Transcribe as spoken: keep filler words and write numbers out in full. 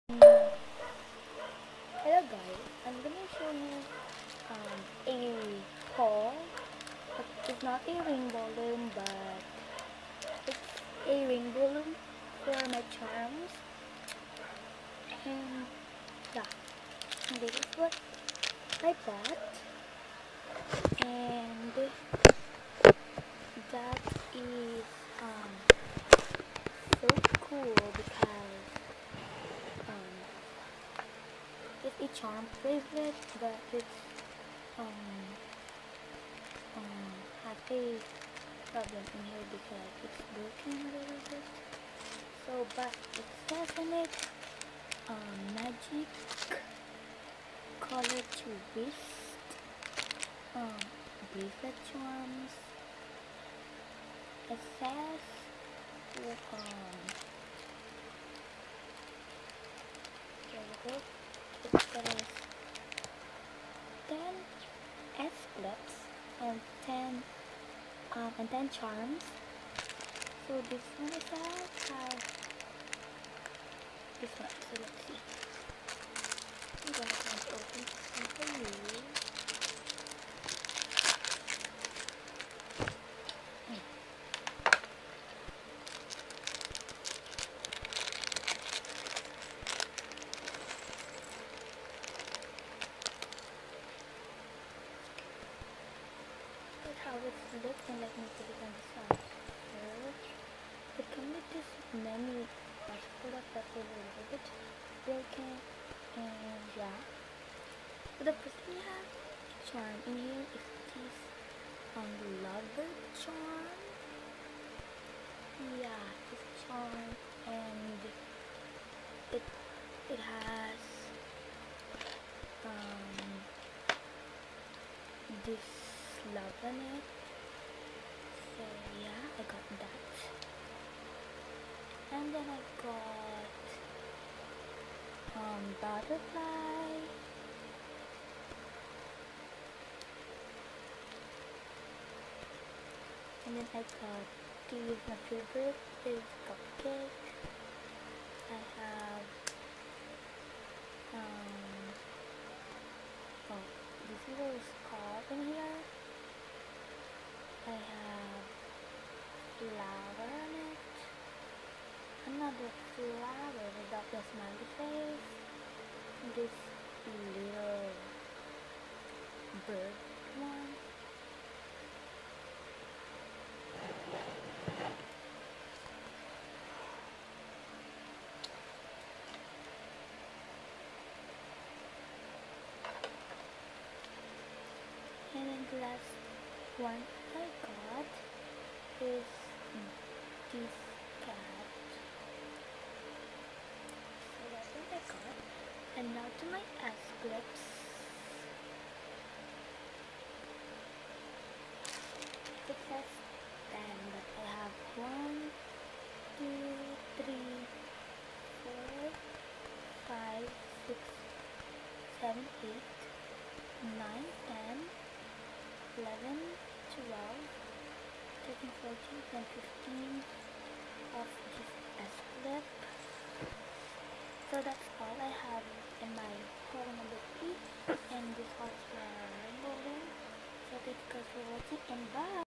Hello guys, I'm gonna show you um, a haul. It's not a rainbow loom, but it's a rainbow loom for my charms. And yeah, this is what I bought, and that is um so cool because um it's a charm bracelet, but it's um um has a problem in here because it's broken a little bit. So, but it says in it, um, magic color to wrist, um, bracelet charms. It says, um, here we go. It says ten S clips and ten um and ten charms. So this one is out have this one. So let's see. I'm gonna try to open this one for you. Hmm. That's how it looks, and let me put it on the side. So it comes with this many products that were a little bit broken, and yeah. So the first thing we have charm in here is this um lover charm. Yeah, this charm, and it it has um this love on it. So yeah, I got that. And then I got um butterfly. And then I got these, my favorite is cupcake. I have um oh this little scarf in here. I have flower on it. Another flower without the smiley face. This little bird one. And then the last one I got is this cat. So that's what I got. And now to my ass clips. It says ten, but I have one, two, three, four, five, six, seven, eight, nine, ten, eleven, twelve, thirteen, fourteen, fifteen of this S clip. So that's all I have in my haul number three, and this was for Rainbow Loom. So thank you guys for watching, and bye.